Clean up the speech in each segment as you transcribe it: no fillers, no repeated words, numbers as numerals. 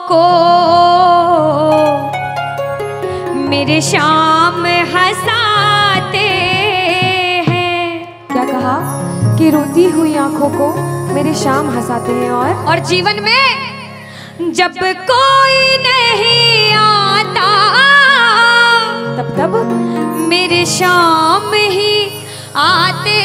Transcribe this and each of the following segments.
को मेरे शाम हंसाते हैं। क्या कहा कि रोती हुई आंखों को मेरे शाम हंसाते हैं। और जीवन में जब कोई नहीं आता तब मेरे शाम ही आते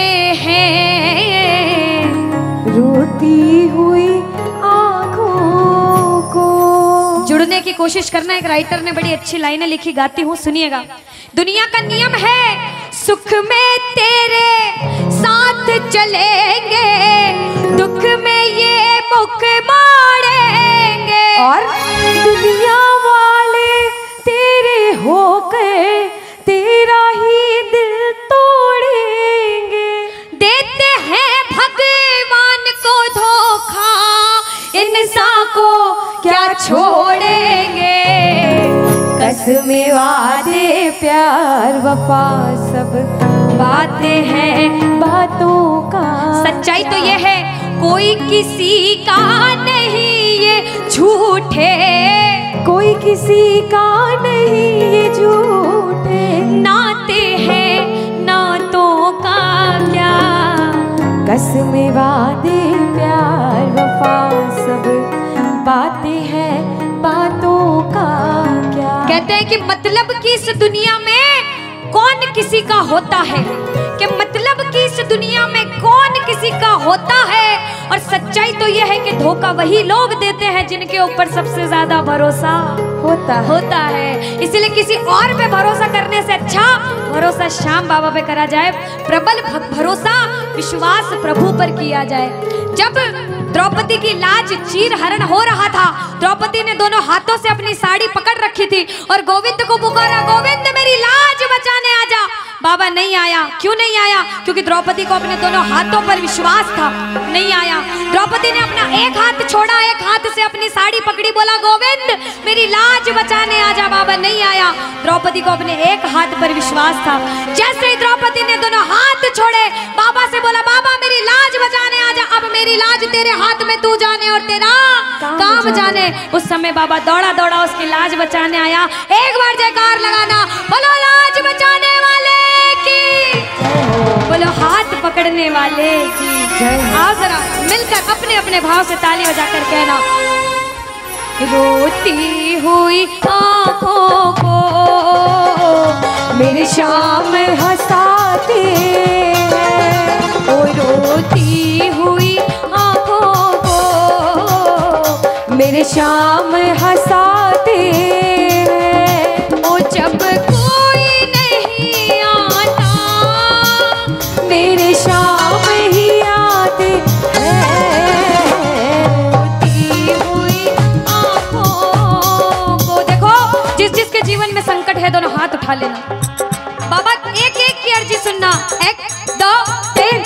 हैं। रोती हुई आंखों को जुड़ने की कोशिश करना। एक राइटर ने बड़ी अच्छी लाइनें लिखी, गाती हूँ, सुनिएगा। दुनिया का नियम है सुख में तेरे साथ चलेंगे, दुख में ये मुख मोड़ेंगे। और दुनिया वाले तेरे होकर तेरा ही दिल तोड़ेंगे। देते हैं भगवान को धोखा, इंसान को क्या छोड़ेंगे। कसमें वादे प्यार वफा सब बातें हैं बातों का। सच्चाई तो ये है कोई किसी का नहीं ये झूठे, कोई किसी का नहीं ये झूठे। नाते हैं नातों का क्या, कसमें वादे प्यार वफा सब बातें हैं बातों का क्या। कहते हैं कि मतलब कि इस दुनिया में कौन किसी का होता है, कि मतलब कि इस दुनिया में कौन किसी का होता है। और सच्चाई तो यह है कि धोखा वही लोग देते हैं जिनके ऊपर सबसे ज्यादा भरोसा होता है। इसलिए किसी और पे भरोसा करने से अच्छा भरोसा श्याम बाबा पे करा जाए। प्रबल भरोसा विश्वास प्रभु पर किया जाए। जब द्रौपदी की लाज चीर हरण हो रहा था, द्रौपदी ने दोनों हाथों से अपनी साड़ी पकड़ रखी थी और गोविंद को पुकारा, गोविंद मेरी लाज बचाने आजा। बाबा नहीं आया। क्यों नहीं आया? क्योंकि द्रौपदी को अपने दोनों हाथों पर विश्वास था। नहीं आया। द्रौपदी ने अपना एक हाथ छोड़ा, एक हाथ से अपनी साड़ी पकड़ी, बोला गोविंद मेरी लाज बचाने आजा। बाबा नहीं आया। द्रौपदी को अपने एक हाथ पर विश्वास था। जैसे ही द्रौपदी ने दोनों हाथ छोड़े, बाबा से बोला बाबा मेरी लाज बचाने आजा। अब मेरी लाज तेरे हाथ में, तू जाने और तेरा काम जाने। उस समय बाबा दौड़ा दौड़ा उसकी लाज बचाने आया। एक बार जयकार लगाना, बोलो लाज बचाने वाले की, बोलो हाथ पकड़ने वाले की। आओ जरा मिलकर अपने अपने भाव से ताली बजाकर कहना, रोती हुई आंखों को मेरे शाम हंसाते हैं। ओ रोती हुई आंखों को मेरे शाम हंसाते हैं। ओ जब कोई नहीं आता मेरे शाम ही आते हैं। रोती हुई आंखों को। देखो जिस जिसके जीवन में संकट है दोनों हाथ उठा लेना। बाबा एक एक की अर्जी सुनना। 1 2 3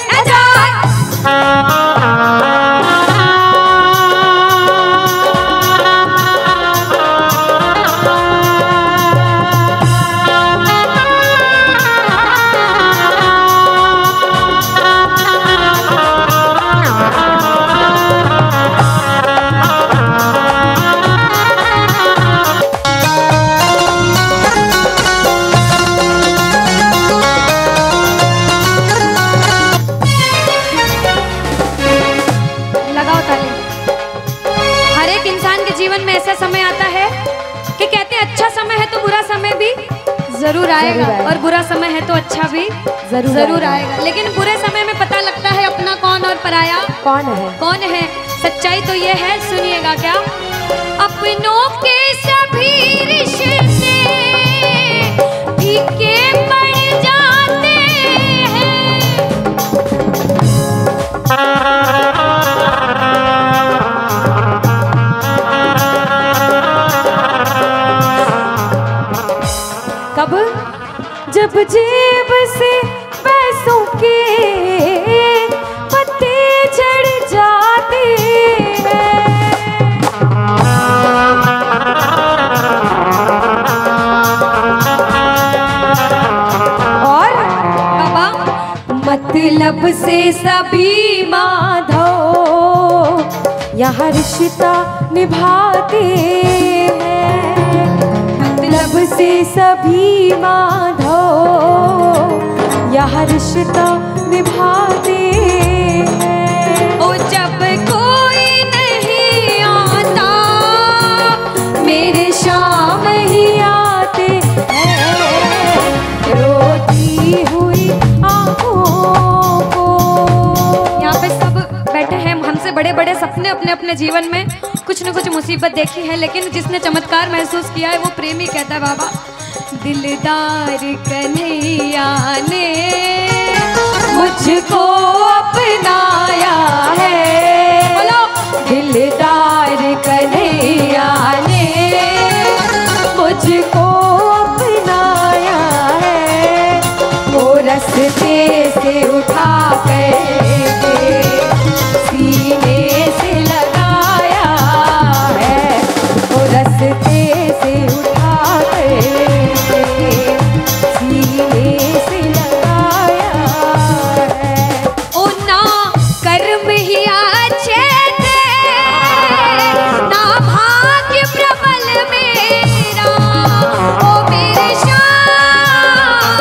जीवन में ऐसा समय आता है कि कहते हैं अच्छा समय है तो बुरा समय भी जरूर आएगा, और बुरा समय है तो अच्छा भी जरूर आएगा। लेकिन बुरे समय में पता लगता है अपना कौन और पराया कौन है। सच्चाई तो ये है, सुनिएगा क्या, अपनों के सभी रिश्ते फीके पड़ जाते हैं। कब? जब जेब से पैसों के पत्ते झड़ जाते हैं। और बाबा मतलब से सभी माधो यहाँ रिश्ता निभाते हैं, मतलब से सभी माधो यह रिश्ता निभाते हैं। ओ जब कोई नहीं आता मेरे शाम ही आते हैं, रोती हुई आँखों को। यहाँ पे सब बैठे हैं, हमसे बड़े बड़े सपने अपने अपने जीवन में कुछ न कुछ मुसीबत देखी है, लेकिन जिसने चमत्कार महसूस किया है वो प्रेमी कहता है बाबा, दिलदार कन्हैया ने मुझको अपनाया है, बोलो दिलदार कन्हैया ने मुझको अपनाया है, वो रस्ते से उठा कर सीने से लगाया है, वो रस्ते से उठा कर सीने से लगाया है। ओ ना कर्म ही अच्छे थे, ना भाग्य प्रबल मेरा, ओ मेरे श्याम,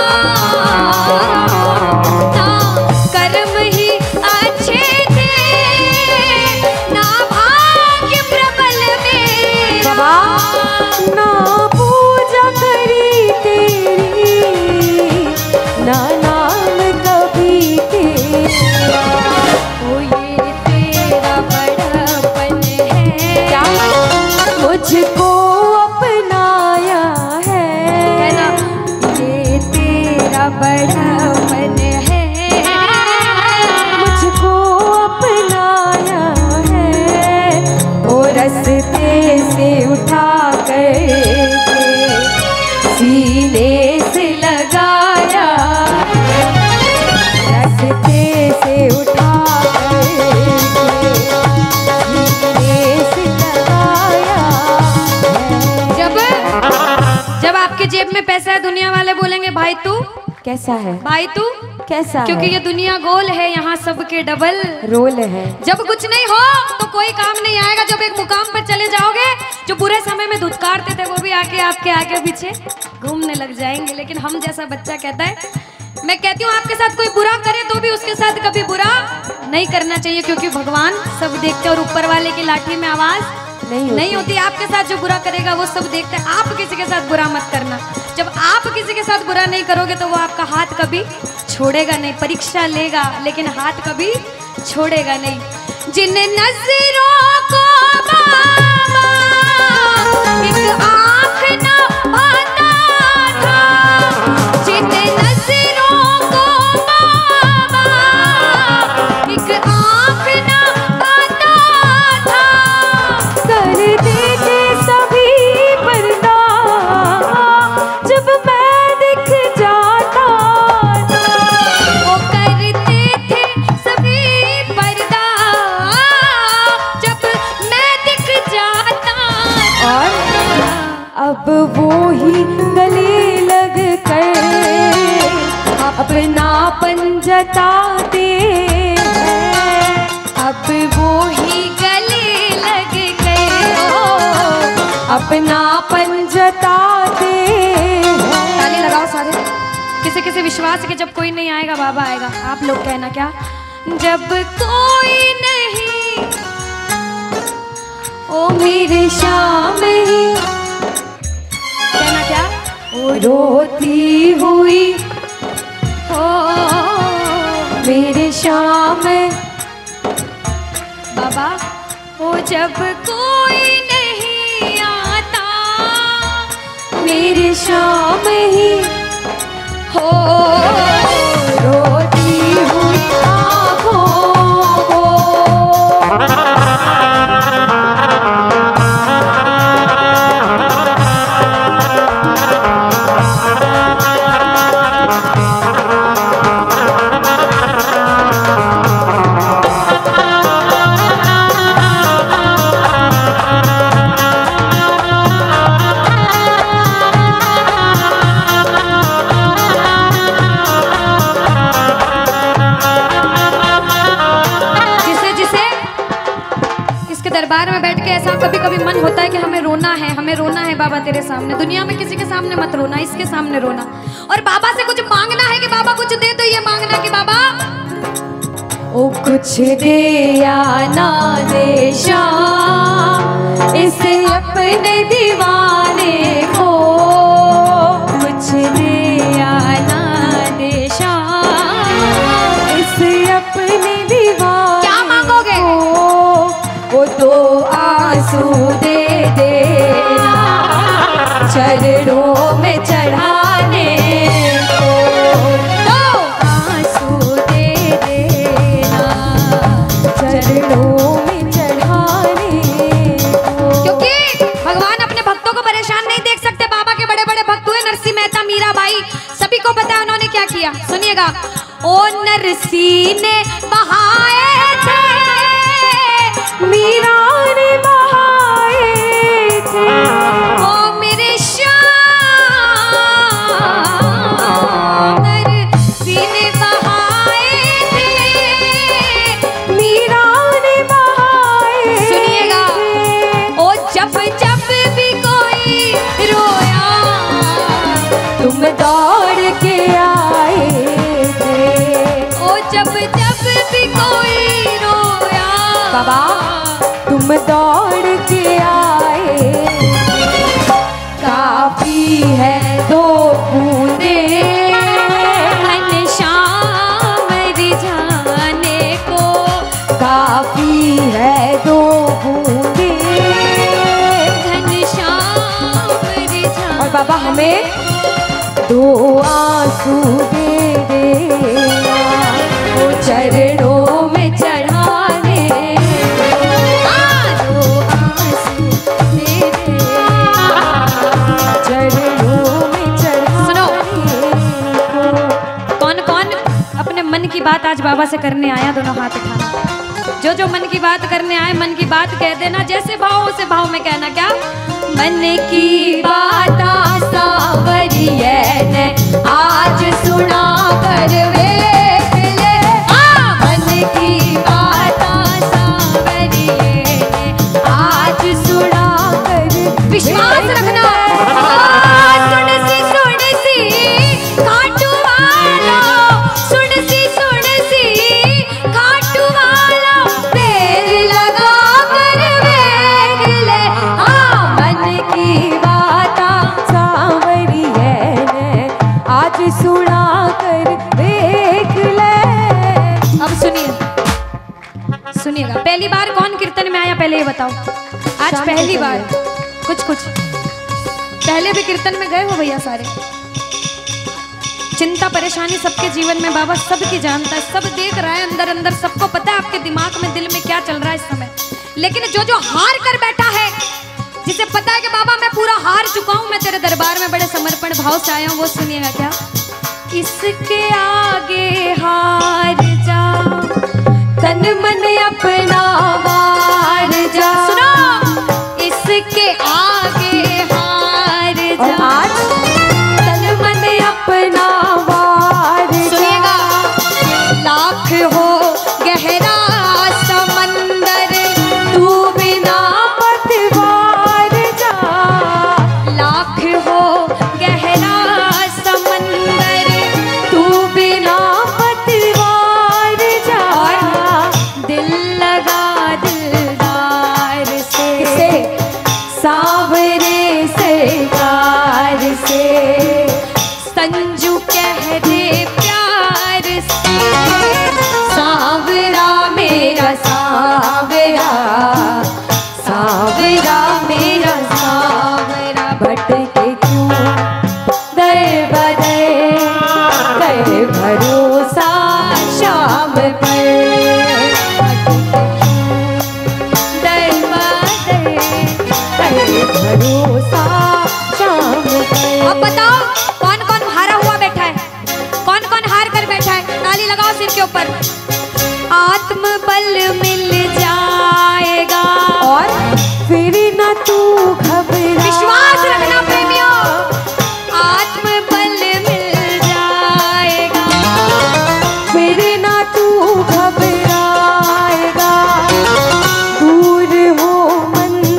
ना कर्म ही अच्छे थे, ना भाग्य प्रबल मेरा। ना पूजा करी तेरी, ना नाम कभी तेरा, ओ ये तेरा बड़पन है, मुझको अपनाया है, कहना ये तेरा बड़पन है, मुझको अपनाया है, वो रस्ते से उठा कर सीने से लगाया, रस्ते से उठा कर सीने से लगाया है। जब आपके जेब में पैसा है दुनिया वाले बोलेंगे भाई तू, कैसा है, भाई तू, कैसा क्योंकि है? ये दुनिया गोल है, यहाँ सबके डबल रोल है। जब कुछ नहीं हो तो कोई काम नहीं आएगा, जब एक मुकाम पर चले जाओगे जो बुरे समय में धुतकारते थे वो भी आके आपके आगे पीछे घूमने लग जाएंगे। लेकिन हम जैसा बच्चा कहता है, मैं कहती हूँ आपके साथ कोई बुरा करे तो भी उसके साथ कभी बुरा नहीं करना चाहिए, क्योंकि भगवान सब देखते और ऊपर वाले की लाठी में आवाज नहीं होती। आपके साथ जो बुरा करेगा वो सब देखते हैं, आप किसी के साथ बुरा मत करना। जब आप किसी के साथ बुरा नहीं करोगे तो वो आपका हाथ कभी छोड़ेगा नहीं, परीक्षा लेगा लेकिन हाथ कभी छोड़ेगा नहीं। जिन नजरों को बाबा एक आँख न पाता था, जिन नजरों को बाबा एक आँख न पाता था, कर देते सभी पर्दा जब मैं दिख जाता था, वो करते थे सभी पर्दा जब मैं दिख जाता था। और अब वो ही गले लग कर अपनापन जताते हैं, अब वो ही गले लग गए, अपनापन जताते हैं। ताली लगाओ सारे। किसी किसी विश्वास के जब कोई नहीं आएगा बाबा आएगा। आप लोग कहना क्या, जब कोई नहीं ओ मेरे शाम ही, कहना क्या, ओ रोती हुई हो मेरे शाम, बाबा हो जब कोई नहीं आता मेरे शाम ही हो, रोती हुई आँखों को। ऐसा कभी कभी मन होता है कि हमें रोना है बाबा तेरे सामने। दुनिया में किसी के सामने मत रोना, इसके सामने रोना। और बाबा से कुछ मांगना है कि बाबा कुछ दे, तो ये मांगना कि बाबा ओ कुछ दे या ना दे श्याम इस अपने दीवाने को, कुछ दे या ना दे श्याम इस अपने दीवाने। क्या मांगोगे? वो तो आंसू दे देना चरणों में चढ़ाने को, तो आंसू दे देना चरणों में चढ़ाने को। क्योंकि भगवान अपने भक्तों को परेशान नहीं देख सकते। बाबा के बड़े बड़े भक्त हुए नरसिंह मेहता, मीराबाई, सभी को पता है उन्होंने क्या किया। सुनिएगा। ओ नरसिंह ने बहाए थे, मीरा ने बहाए थे, ओ मेरे श्याम नरसिंह ने बहाए थे, मीरा ने बहाए। सुनिएगा। ओ जब जब भी कोई रोया तुम दौड़ के आए थे, ओ जब जब भी कोई रोया बाबा तुम दौड़ के आए। काफी है दो बूंदे घनश्याम रिझाने को, काफी है दो बूंदे। घनश्याम रिझाने। और बाबा हमें दो आंसू दे देना वो चरणों में चढ़ाने को, दो आंसू दे देना चरणों में चढ़ाने को। कौन कौन अपने मन की बात आज बाबा से करने आया? दोनों हाथ उठाना। जो जो मन की बात करने आए, मन की बात कह देना। जैसे भाव उसे भाव में कहना। क्या? मन की बात सावरिये ने आज सुना कर वेख ले। मन की बात सावरिये ने आज सुना कर। विश्वास रखना। सुन सी खाटू वाला, सुन सी खाटू वाला, देर लगा कर वेख ले। मन की बात सावरिये ने आज सुना कर देख ले। अब सुनिएगा। पहली बार कौन कीर्तन में आया पहले ये बताओ। आज शाम पहली को बार। कुछ पहले भी कीर्तन में गए हो भैया सारे? चिंता परेशानी सबके जीवन में बाबा सबकी जानता है, सब देख रहा है अंदर अंदर, सबको पता है आपके दिमाग में दिल में क्या चल रहा है इस समय। लेकिन जो जो हार कर बैठा है, जिसे पता है कि बाबा मैं पूरा हार चुका हूं, मैं तेरे दरबार में बड़े समर्पण भाव से आया हूं, वो सुनिएगा। क्या? इसके आगे हार जा, तन मन अपना वार जा। सुनो। इसके आगे हार जा। और आज तन मन अपना वार जा। सुनिएगा। लाख हो गहरा समंदर, तू बिना पतवार जा। लाख हो गहरा समंदर, तू बिना पतवार जा। दिल लगा दिलदार से, सावरे सरकार से, संजू कह दे प्यार से। सावरा मेरा सावरा, सावरा मेरा सावरा। भटके क्यों दर बदर, कर भरोसा शाम पर। दर बदर। भरोसा शाम पर। अब बताओ कौन कौन हारा हुआ बैठा है? कौन कौन हार कर बैठा है? ताली लगाओ सिर के ऊपर। आत्मबल मिल जाएगा और फिर न तू घबरा। विश्वास रखना प्रेमियों। आत्मबल मिल जाएगा, फिर न तू घबराएगा। दूर हो मन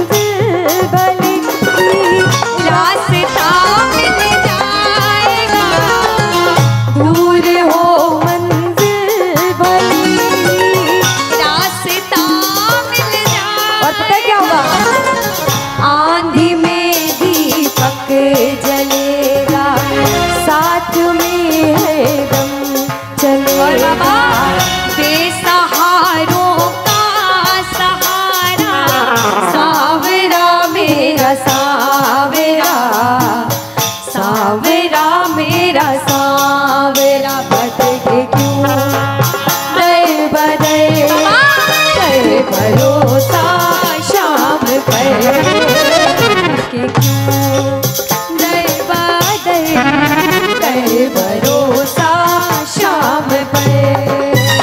पर के क्यों गए बादल कर भरोसा शाम पर।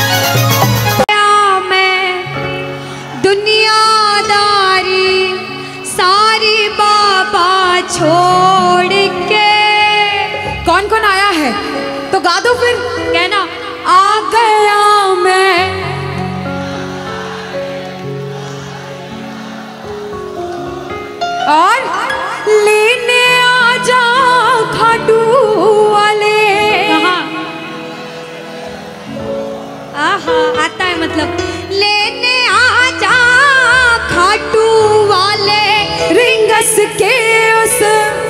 मैं दुनियादारी सारी बाबा छोड़ के। कौन कौन आया है तो गा दो फिर। कहना आ गया मैं और लेने आ जा खाटू वाले। कहाँ? आहा आता है मतलब लेने आ जा खाटू वाले रिंगस के उस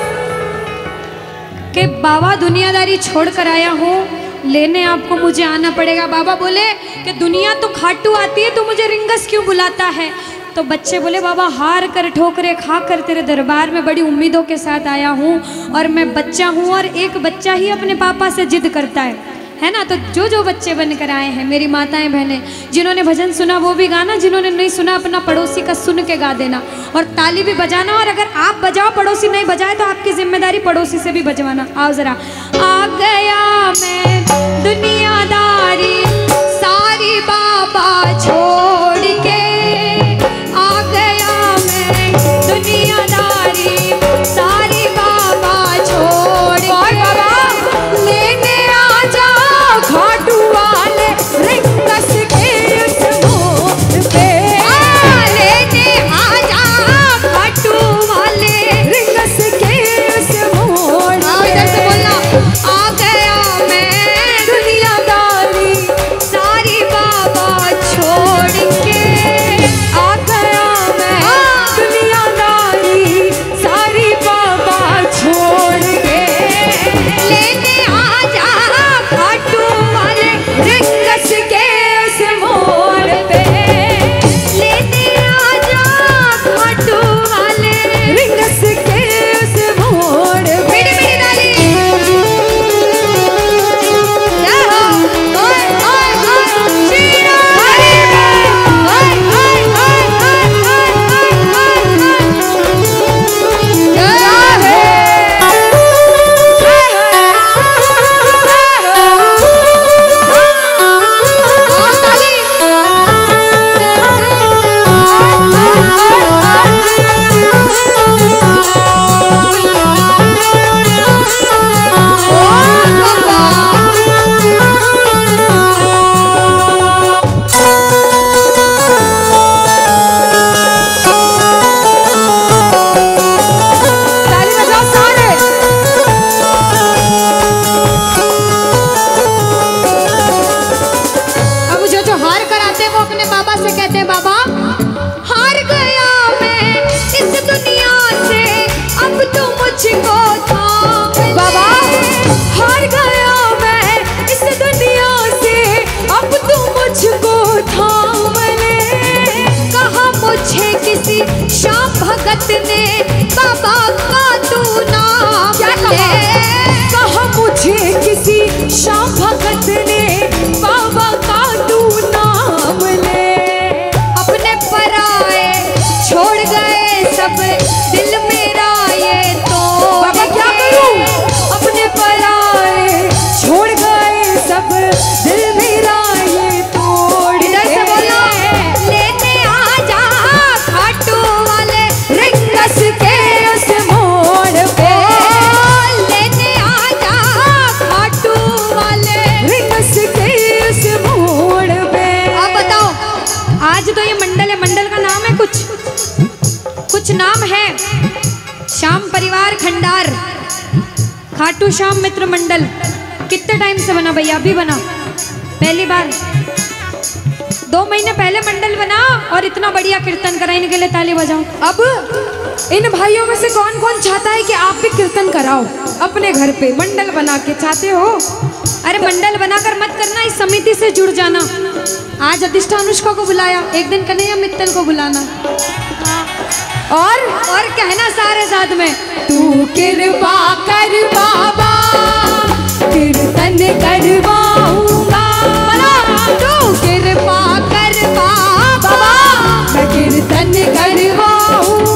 के बाबा दुनियादारी छोड़ कर आया हूँ, लेने आपको मुझे आना पड़ेगा। बाबा बोले कि दुनिया तो खाटू आती है तो मुझे रिंगस क्यों बुलाता है। तो बच्चे बोले बाबा हार कर ठोकरे खा कर तेरे दरबार में बड़ी उम्मीदों के साथ आया हूँ और मैं बच्चा हूँ और एक बच्चा ही अपने पापा से जिद करता है ना। तो जो जो बच्चे बनकर आए हैं मेरी माताएं बहनें, जिन्होंने भजन सुना वो भी गाना, जिन्होंने नहीं सुना अपना पड़ोसी का सुन के गा देना और ताली भी बजाना। और अगर आप बजाओ पड़ोसी नहीं बजाए तो आपकी जिम्मेदारी पड़ोसी से भी बजवाना। आओ जरा। आ गया मैं दुनियादारी सारी बाबा छोड़ के, आ गया मैं दुनियादारी सारी बाबा छोड़ के। बाबा लेने आ जा खाटू वाले रिंगस के उस मोड़ पे। लेने आ जा खाटू वाले रिंगस के उस मोड़ पे। इधर से बोलना आ गया मैं दुनियादारी सारी बाबा छोड़ के। आ गया मैं दुनियादारी सारी बाबा छोड़ के। लेने आ जा खाटू वाले रिंगस के उस मोड़ पे। लेने आ जा खाटू वाले। रिंगस के उस मोड़ पे। मेरी मेरी डाली जय हो। ओए ओए ओए शीरा हरी बोल। ओए ओए ओए ओए ओए ओए जय हो। ताली बजाओ सारे। अब जो हार कर आते हैं वो अपने बाबा से कहते हैं बाबा हार गया मैं इस दुनिया से अब तो मुझको थाम ले। बाबा हार गया मैं इस दुनिया से अब तू मुझको थाम ले। कहा मुझे किसी श्याम भगत ने बाबा का तू नाम ले। कहा मुझे किसी श्याम भगत ने बाबा का तू नाम ले। अपने पराए छोड़ गए सब दिल मेरा ये तो बाबा क्या करूं? अपने पराए छोड़ गए सब दिल मेरा ये तोड़ इधर से के। बोलो लेने आ जा खाटू वाले रिंगस के उस मोड़ पे। लेने आ जा खाटू वाले। रिंगस के उस मोड़ पे। अब बताओ आज तो ये मंडल है, मंडल का नाम है कुछ नाम है। श्याम परिवार खंडार खाटू श्याम मित्र मंडल। कितने टाइम से बना भैया? अभी बना पहली बार। 2 महीने पहले मंडल बना और इतना बढ़िया कीर्तन करा। इनके लिए ताली बजाओ। अब इन भाइयों में से कौन कौन चाहता है कि आप भी कीर्तन कराओ अपने घर पे मंडल बना के? चाहते हो? अरे मंडल बनाकर मत करना, इस समिति से जुड़ जाना। आज अधिष्ठा अनुष्का को बुलाया, एक दिन कन्हैया मित्तल को बुलाना और कहना सारे साथ में तू कृपा कर बाबा कीर्तन करवाऊंगा। तू कृपा कर बाबा मैं कीर्तन करवाऊंगा।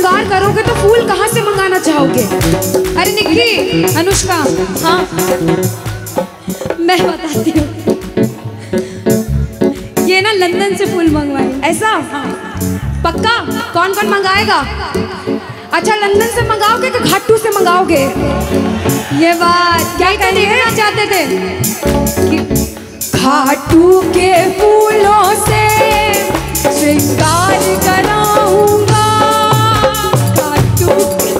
श्रृंगार करोगे तो फूल कहाँ से मंगाना चाहोगे? अरे निक्की, अनुष्का, हाँ मैं बताती हूँ, ये ना लंदन से फूल मंगवाए। ऐसा? हाँ। पक्का? कौन कौन मंगाएगा? अच्छा, लंदन से मंगाओगे कि घाटू से मंगाओगे? ये बात क्या देखना चाहते थे कि घाटू के फूलों से श्रृंगार कराऊंगा, घाटू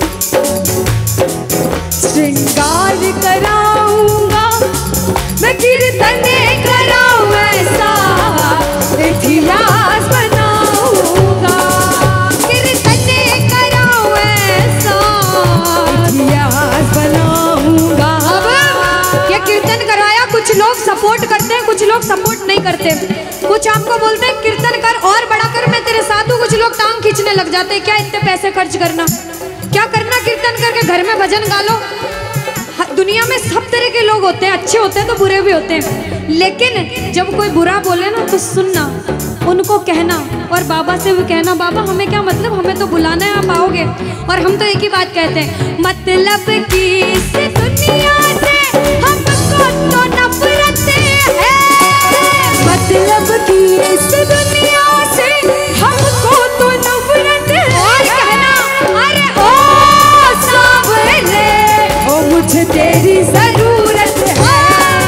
श्रृंगार कराऊंगा, मैं कीर्तन कराऊं ऐसा इतिहास बनाऊंगा, कीर्तन कराऊं ऐसा इतिहास बनाऊंगा। अब ये कीर्तन कराया, कुछ लोग सपोर्ट करते हैं, कुछ लोग सपोर्ट नहीं करते, कुछ आपको बोलते हैं कीर्तन कर और बड़ा कर, मैं तेरे साथ हूँ, कुछ लोग टांग खींचने लग जाते हैं, क्या इतने पैसे खर्च करना, क्या करना कीर्तन करके घर में भजन गा लो। दुनिया में सब तरह के लोग होते हैं, अच्छे होते हैं तो बुरे भी होते हैं, लेकिन जब कोई बुरा बोले ना तो सुनना, उनको कहना और बाबा से भी कहना, बाबा हमें क्या मतलब, हमें तो बुलाना है, आप आओगे। और हम तो एक ही बात कहते हैं, मतलब कि इस दुनिया से हमको तो नफरत है, मतलब कि इस दुनिया से हमको तो नफरत है। और कहना, अरे ओ सावरे, ओ मुझे तेरी जरूरत है,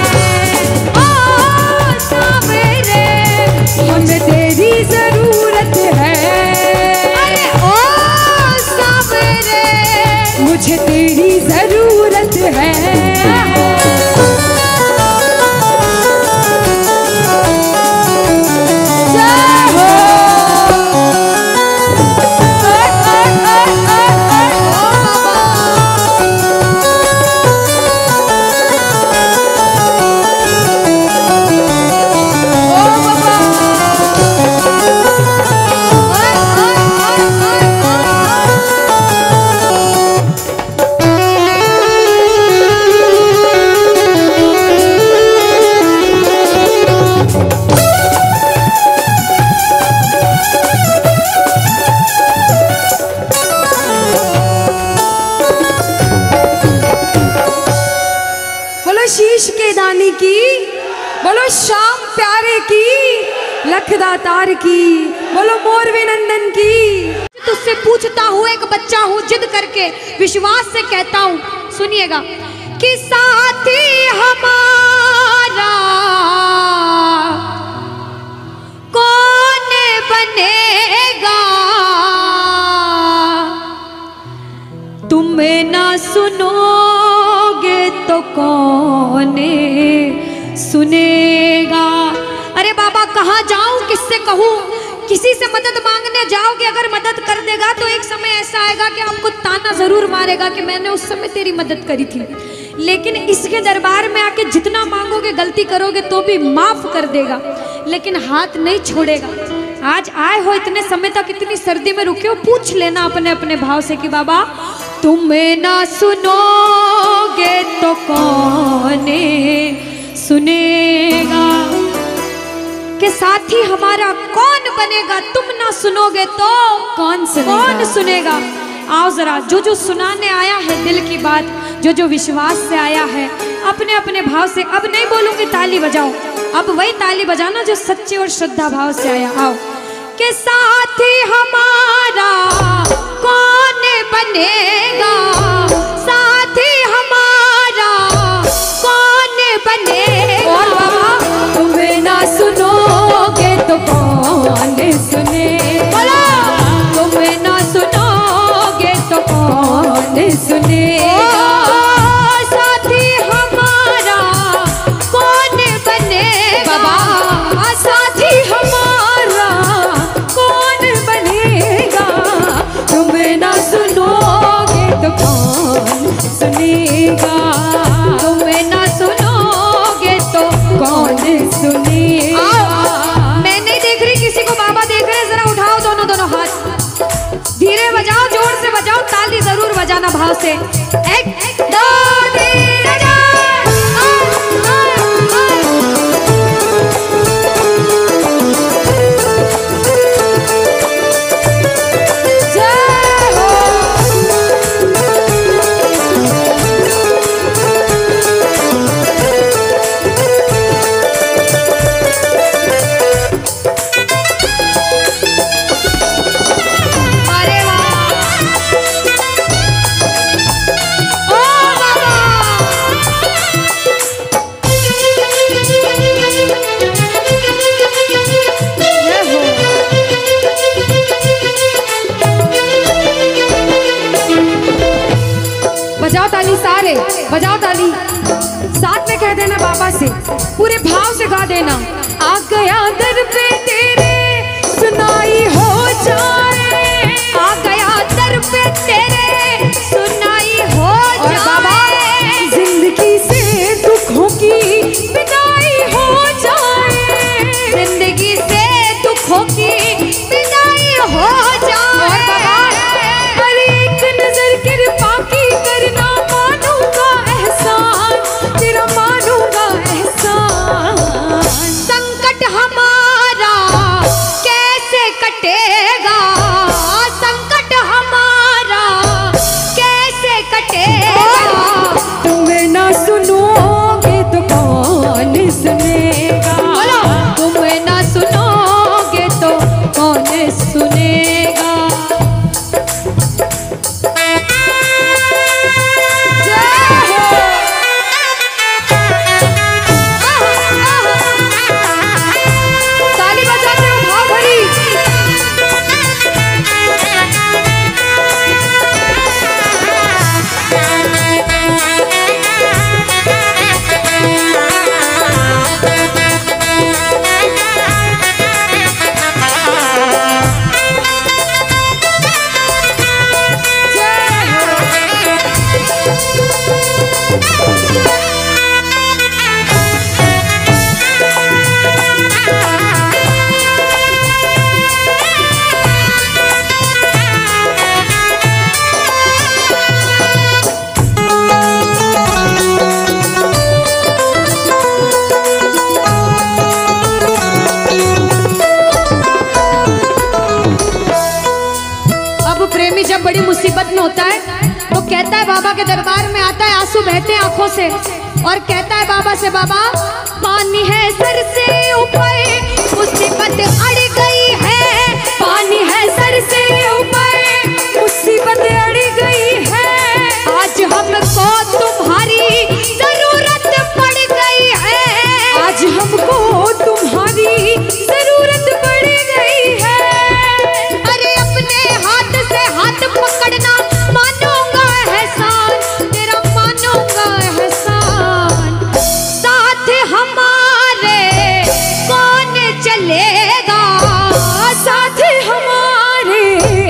ओ सावरे, हमें तेरी जरूरत है, अरे ओ सावरे, मुझे तेरी जरूरत है। शीश के दानी की, बोलो श्याम प्यारे की, लखदातार की, बोलो मोरवे नंदन की। तुझसे पूछता हूँ, एक बच्चा हूँ, जिद करके विश्वास से कहता हूँ, सुनिएगा, कि साथी हमारा कौन बनेगा, तुम ना सुनोगे तो कौन सुनेगा। अरे बाबा कहाँ जाऊं, किससे कहूँ, किसी से मदद मांगने जाओगे, अगर मदद कर देगा तो एक समय ऐसा आएगा कि आपको ताना जरूर मारेगा कि मैंने उस समय तेरी मदद करी थी, लेकिन इसके दरबार में आके जितना मांगोगे, गलती करोगे तो भी माफ कर देगा, लेकिन हाथ नहीं छोड़ेगा। आज आए हो इतने समय तक, इतनी सर्दी में रुके हो, पूछ लेना अपने अपने भाव से कि बाबा तुम ना सुनोगे तो कौन सुनेगा, के साथी हमारा कौन बनेगा, तुम ना सुनोगे तो कौन सुनेगा। आओ जरा, जो जो सुनाने आया है दिल की बात, जो जो विश्वास से आया है, अपने अपने भाव से, अब नहीं बोलूंगी ताली बजाओ, अब वही ताली बजाना जो सच्चे और श्रद्धा भाव से आया। आओ, के साथी हमारा कौन बनेगा, साथी हमारा कौन बनेगा, और बाबा तुम्हें ना सुनोगे तो कौन सुनेगा, तुम्हें ना सुनोगे तो कौन सुनेगा, साथी हमारा कौन बनेगा, बाबा साथी हमारा कौन बनेगा, तुम्हें ना सुनोगे तो कौन सुनेगा, तुम्हें ना सुनोगे तो कौन सुनेगा। मैं नहीं देख रही किसी को, बाबा देख रहे हैं, जरा उठाओ दोनों दोनों हाथ, धीरे बजाओ, जोर से बजाओ, ताली जरूर बजाना भाव से। एक दो तीन जय हो। ताली सारे, बजाओ ताली। साथ में कह देना बाबा से, पूरे भाव से गा देना। आ गया दर पे तेरे सुनाई हो जाए, आ गया दर पे तेरे सुनाई हो और बाबा जाए, जिंदगी से दुखों की विदाई हो जाए, जिंदगी से दुखों की विदाई हो जाए। और बाबा पर एक नजर कृपा की करना, मानूंगा एहसान तेरा, मानूंगा एहसान। संकट हमारा कैसे कटेगा, संकट हमारा कैसे कटेगा, तुम ना सुनोगे तो कौन सुनेगा, बोलो तुम ना सुनोगे तो कौन सुनेगा। ताली बजाते हो भाव भरी। अब प्रेमी जब बड़ी मुसीबत में होता है तो कहता है, बाबा के दरबार में आता है, आंसू बहते हैं आंखों से, और कहता है बाबा से, बाबा पानी है सर से ऊपर, मुसीबत अड़ गई है, पानी है सर से ऊपर, मुसीबत अड़ गई है, आज हमको तुम्हारी जरूरत पड़ गई है, आज हमको तुम्हारी जरूरत पड़ गई है। अरे अपने हाथ से हाथ पकड़ना, मानूंगा एहसान तेरा, मानूंगा एहसान। साथ हमारे कौन चलेगा, साथ हमारे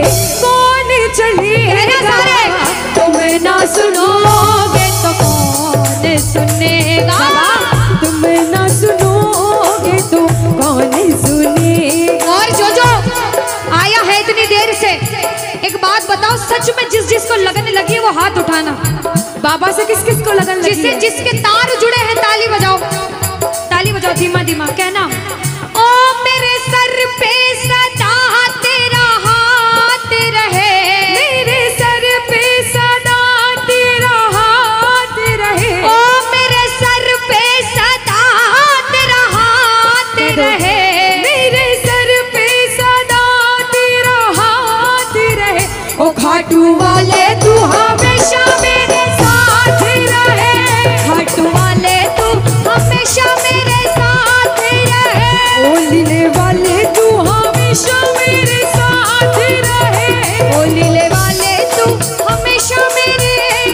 कौन चलेगा, तुम ना सुनोगे तो कौन सुनेगा, तुम ना सुनोगे तो कौन सुनेगा। और जो आया है इतनी देर से, एक बात बताओ, सच में जिस जिसको लगन लगी है वो हाथ उठाना। बाबा से किस किस को लगन लगी जिससे है? जिसके तार जुड़े हैं ताली बजाओ, ताली बजाओ धीमा धीमा, कहना ओ मेरे सर पे सदा तेरा हाथ रहे, मेरे सर पे सदा तेरा हाथ रहे, ओ मेरे सर पे सदा तेरा हाथ रहे, मेरे सर पे सदा तेरा हाथ रहे, ओ खाटू वाले तू हमेशा मेरे साथ रहे, खाटू वाले तू हमेशा मेरे साथ रहे, ओ लीले वाले तू हमेशा मेरे साथ रहे, ओ लीले वाले तू हमेशा मेरे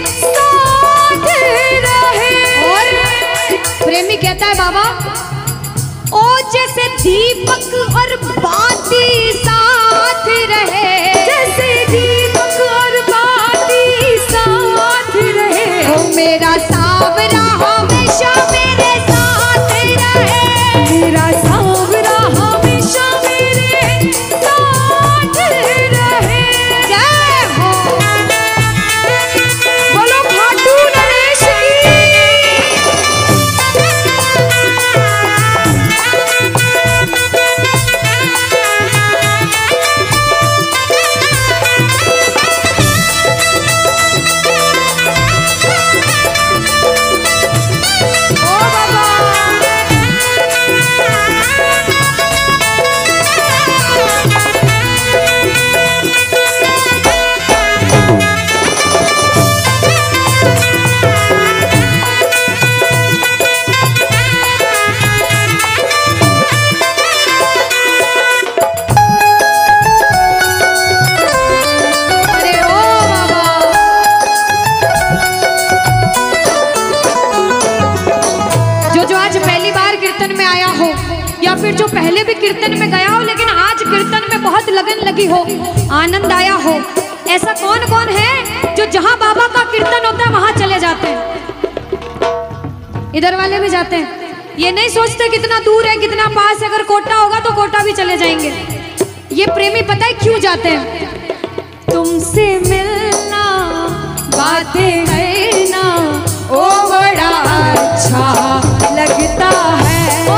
साथ रहे। और प्रेमी कहता है, बाबा ओ जैसे दीपक और बाती साथ रहे, जैसे दीपक और बाती साथ रहे, ओ मेरा सावरा हमेशा मेरे साथ रहे, मेरा सांवरा हमेशा मेरे साथ रहे। जय हो। बोलो खाटू नरेश की। कीर्तन में गया हो, लेकिन आज कीर्तन में बहुत लगन लगी हो, आनंद आया हो। ऐसा कौन कौन है जो जहां बाबा का कीर्तन होता है वहां चले जाते हैं? इधर वाले भी जाते हैं, ये नहीं सोचते कितना दूर है कितना पास है। अगर कोटा होगा तो कोटा भी चले जाएंगे। ये प्रेमी पता है क्यों जाते हैं? तुमसे मिलना, बातें करना, ओ बड़ा अच्छा लगता है।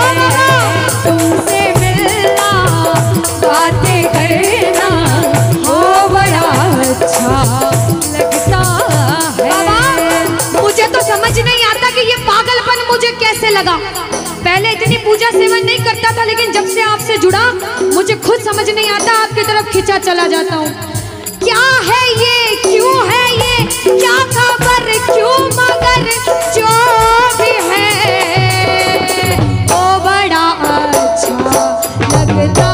तुमसे मिलना, बातें करना, ओ बड़ा अच्छा लगता है। बाबा, मुझे तो समझ नहीं आता कि ये पागलपन मुझे कैसे लगा। पहले इतनी पूजा सेवन नहीं करता था, लेकिन जब से आपसे जुड़ा मुझे खुद समझ नहीं आता, आपकी तरफ खिंचा चला जाता हूँ। क्या है ये, क्यों है ये, क्या खबर, क्यों, मगर जो भी है वो बड़ा अच्छा लगता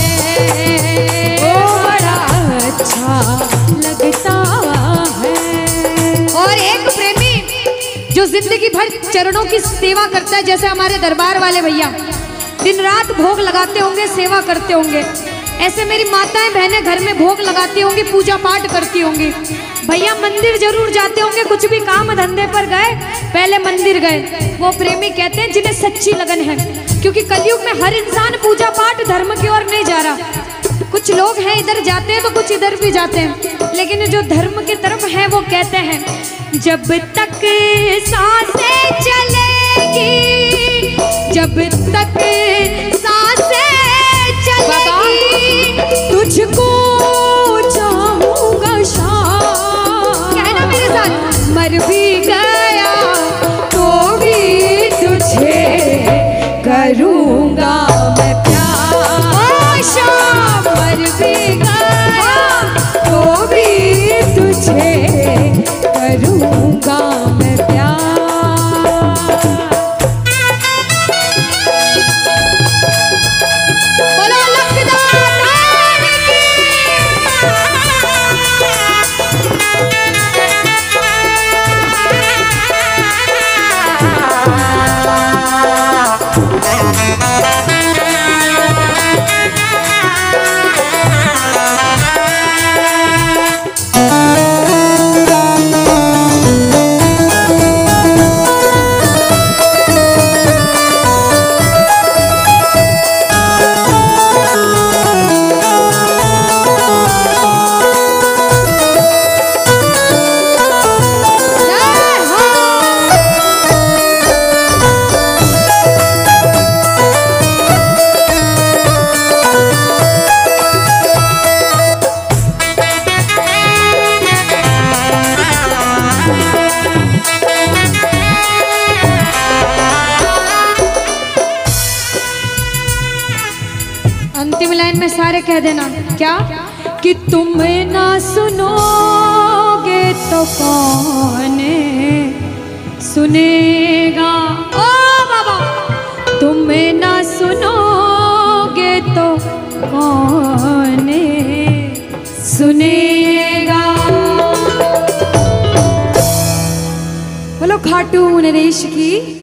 है, वो बड़ा अच्छा लगता है। और एक प्रेमी जो जिंदगी भर चरणों की सेवा करता है, जैसे हमारे दरबार वाले भैया दिन रात भोग लगाते होंगे, सेवा करते होंगे, ऐसे मेरी माताएं बहनें घर में भोग लगाती होंगी, पूजा पाठ करती होंगी। भैया मंदिर जरूर जाते होंगे, कुछ भी काम धंधे पर गए पहले मंदिर गए। वो प्रेमी कहते हैं जिन्हें सच्ची लगन है, क्योंकि कलयुग में हर इंसान पूजा पाठ धर्म की ओर नहीं जा रहा। कुछ लोग हैं इधर जाते हैं तो कुछ इधर भी जाते हैं, लेकिन जो धर्म की तरफ है वो कहते हैं जब तक सांसें चलेगी, जब तक सांसें चलेगी, तुझको चाहूंगा शाम। कहना मेरे साथ, मर भी गया तो भी तुझे करूंगा मैं प्यार। शाम, मर भी गया तो भी तुझे करूंगा मैं प्यार। अंतिम लाइन में सारे कह देना क्या, कि तुम ना सुनोगे तो कौन सुनेगा। ओ बाबा, तुम ना सुनोगे तो कौन सुनेगा। बोलो खाटू नरेश की।